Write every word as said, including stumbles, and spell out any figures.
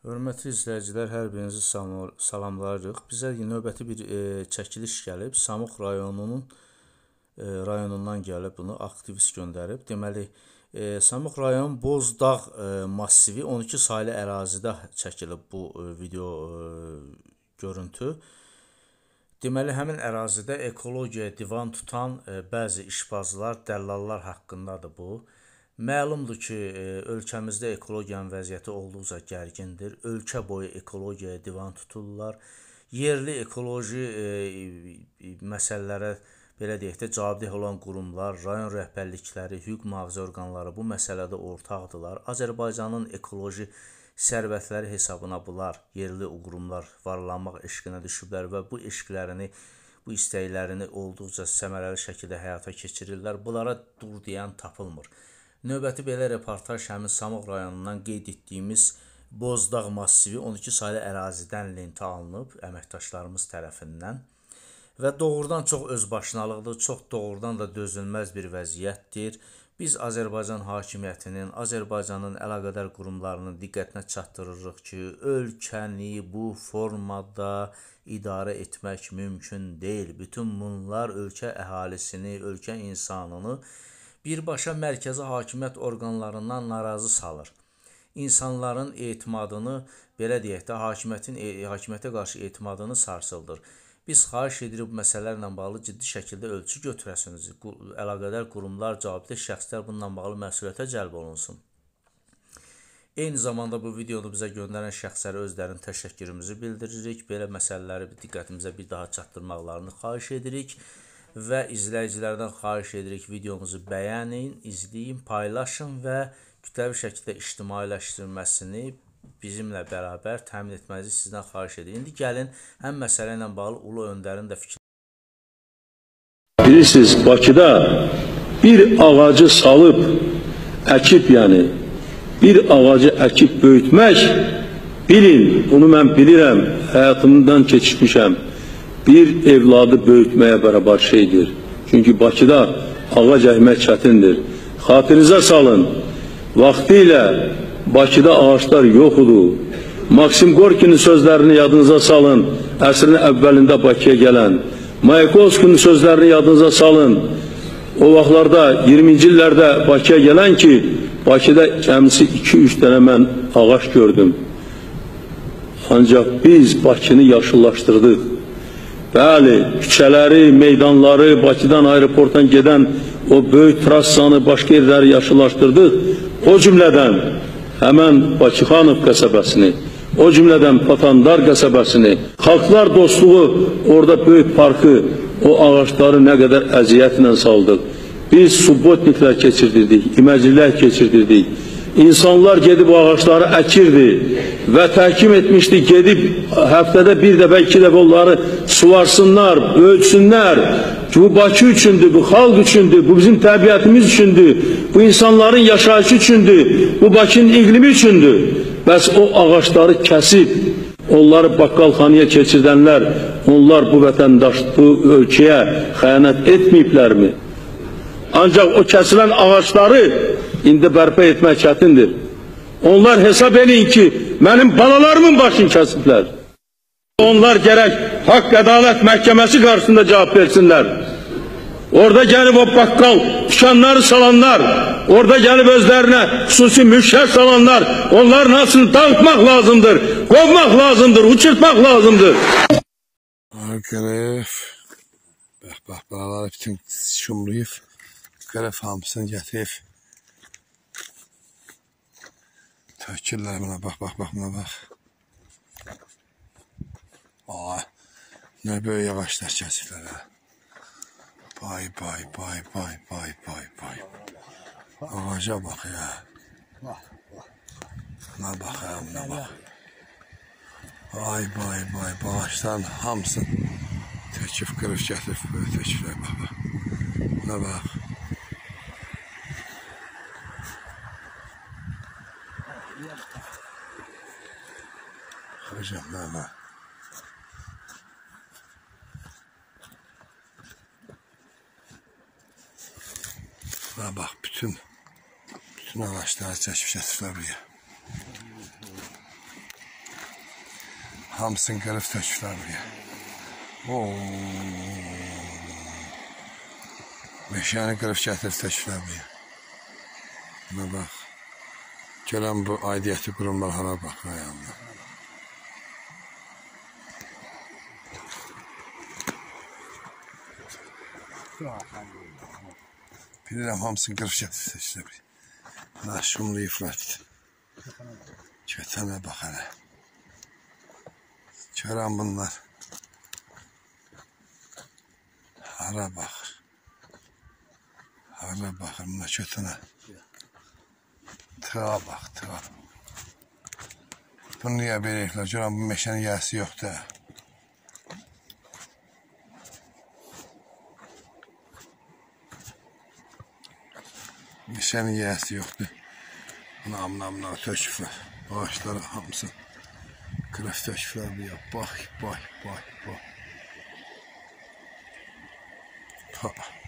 Hörmətli izləyicilər, hər birinizi salamlayırıq. Bizə növbəti bir e, çəkiliş gəlib. Samux rayonunun e, rayonundan gəlib, bunu aktivist göndərib. Deməli, e, Samux rayon Bozdağ e, massivi on iki saylı ərazidə çəkilib bu e, video e, görüntü. Deməli, həmin ərazidə ekologiyaya divan tutan e, bəzi işbazlar, dəllallar haqqındadır bu. Məlumdur ki, ölkəmizdə ekologiyanın vəziyyəti olduqca gərgindir. Ölkə boyu ekologiyaya divan tuturlar. Yerli ekoloji e, məsələlərə belə deyək də cavabdeh olan qurumlar, rayon rəhbərlikləri, hüquq mühafizə orqanları bu məsələdə ortaqdırlar. Azərbaycanın ekoloji sərvətləri hesabına bunlar yerli qurumlar varlanmaq eşqinə düşüblər və bu eşqlərini, bu istəklərini olduqca səmərəli şəkildə həyata keçirirlər. Bunlara dur deyən tapılmır. Növbəti belə reportaj həmin Samux rayonundan qeyd etdiyimiz Bozdağ massivi on iki saylı ərazidən lentə alınıb əməkdaşlarımız tərəfindən və doğrudan çox özbaşınalıqdır, çox doğrudan da dözülməz bir vəziyyətdir. Biz Azərbaycan hakimiyyətinin, Azərbaycanın əlaqədar qurumlarının diqqətinə çatdırırıq ki, ölkəni bu formada idarə etmək mümkün deyil. Bütün bunlar ölkə əhalisini, ölkə insanını birbaşa mərkəzi hakimiyyət orqanlarından narazı salır. İnsanların etimadını, belə deyək də, hakimiyyətin, hakimiyyətə qarşı etimadını sarsıldır. Biz xahiş edirik bu məsələlərlə bağlı ciddi şəkildə ölçü götürəsiniz. Əlaqədar qurumlar, cavabdeh şəxslər bununla bağlı məsuliyyətə cəlb olunsun. Eyni zamanda bu videonu bizə göndərən şəxslərə özlərinin təşəkkürümüzü bildiririk. Belə məsələləri diqqətimizə bir daha çatdırmaqlarını xahiş edirik. Və izləyicilərdən xahiş edirik, videomuzu bəyənin, izləyin, paylaşın və kütləvi şəkildə ictimailəşdirilməsini bizimlə bərabər təmin etmənizi sizdən xahiş edirik. İndi gəlin, həm məsələ ilə bağlı Ulu Öndərin də fikri. Bilirsiniz, Bakıda bir ağacı salıb, əkib yəni, bir ağacı əkib böyütmək, bilin, bunu mən bilirəm, həyatımdan keçmişəm. Bir evladı böyütməyə bərabər şeydir. Çünki Bakıda ağac əkmək çətindir. Xatirinizə salın, vaxtilə Bakıda ağaçlar yox idi. Maksim Gorkinin sözlərini yadınıza salın, əsrin əvvəlində Bakıya gələn. Mayakovskinin sözlərini yadınıza salın. O vaxtlarda, iyirminci illərdə Bakıya gələn ki, Bakıda cəmisi iki üç dənə mən ağac gördüm. Ancaq biz Bakını yaşıllaşdırdıq. Bəli, küçələri, meydanları, Bakıdan aeroportdan gedən o böyük trassanı, başqa yerləri yaşıllaşdırdıq. O cümlədən həmən Bakıxanov qəsəbəsini, o cümlədən Patandar qəsəbəsini, xalqlar dostluğu, orada böyük parkı, o ağaçları nə qədər əziyyətlə saldıq. Biz subbotniklər keçirdirdik, iməcilər keçirdirdik. İnsanlar gedib o ağaçları əkirdi və təhkim etmişdi, gedib həftədə bir dəfə, iki dəfə onları suvarsınlar, böyütsünlər ki, bu Bakı üçündür, bu xalq üçündür, bu bizim təbiətimiz üçündür, bu insanların yaşayışı üçündür, bu Bakının iqlimi üçündür. Bəs o ağaçları kəsib, onları baqqalxanaya keçirdənlər, onlar bu vətəndaş, bu ölkəyə xəyanət etməyiblərmi? Ancaq o kəsilən ağaçları indi bərpa etmək çətindir. Onlar hesab edin ki, mənim balalarımın başını kəsiblər. Onlar gərək haqq ədalət məhkəməsi qarşısında cavab versinlər. Orada gəlib o baqqal dükanları salanlar, orada gəlib özlərinə xüsusi mülklər salanlar, onların hamısını dağıtmaq lazımdır, qovmaq lazımdır, uçurtmaq lazımdır. Gəlib, bax, bax, balaları bütün şumlayıb, qərəf hamısını gətirib. Tökürlər buna, bax, bax, bax, buna, bax. Ay, nə böyük ağaçlar kəsirlər, hə. Bay, bay, bay, bay, bay, bay, bay. Ağaca bax, ya. Buna bax, hə, buna bax. Ay, bay, bay, bu ağaçların hamısını töküb, qırıb gətirib, böyle tökürlər, bax, bax. Buna bax. Hocam, nə, nə? Buna bax, bütün, bütün ağaçları çəkib gətiriblər buraya. Hamısını qırıb töküblər buraya. Oo. Meşəni qırıb gətirib töküblər buraya. Buna bax. Gələn bu aidiyyəti qurumlar hara bax rayonda. Bilirəm hamısını qırıb gətirib töküblər buraya. Naşumlu ifratdır. Kötənə bax hələ. Görən bunlar. Hara baxır. Hara baxır bunlar kötənə. Tığa bax, tığa. Bunu niyə verəklər? Görən bu meşənin yəsi yoxdur. Meşənin yəsi yoxdur. Buna amına-amına töküblər. Ağaçları hamısı. Qırıq töküblər buraya. Bax, bax, bax, bax. Ha.